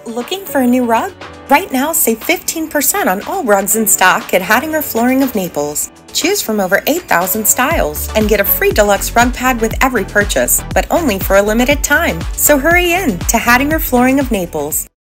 Looking for a new rug? Right now, save 15% on all rugs in stock at Hattinger Flooring of Naples. Choose from over 8,000 styles and get a free deluxe rug pad with every purchase, but only for a limited time. So hurry in to Hattinger Flooring of Naples.